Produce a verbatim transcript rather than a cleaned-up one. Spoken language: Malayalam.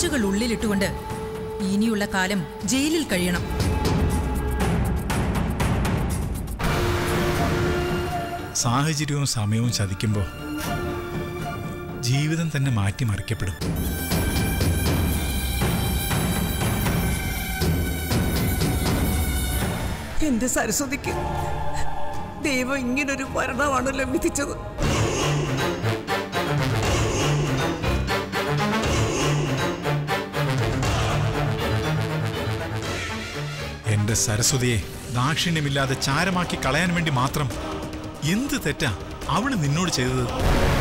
കുരിശുകൾ ഉള്ളിലിട്ടുകൊണ്ട് ഇനിയുള്ള കാലം ജയിലിൽ കഴിയണം. സാഹചര്യവും സമയവും ചതിക്കുമ്പോൾ ജീവിതം തന്നെ മാറ്റിമറിക്കപ്പെടും. എന്റെ സരസ്വതിക്ക് ദൈവം ഇങ്ങനൊരു മരണമാണല്ലോ വിധിച്ചത്. എന്റെ സരസ്വതിയെ ദാക്ഷിണ്യമില്ലാതെ ചാരമാക്കി കളയാൻ വേണ്ടി മാത്രം എന്ത് തെറ്റാ അവള് നിന്നോട് ചെയ്തത്?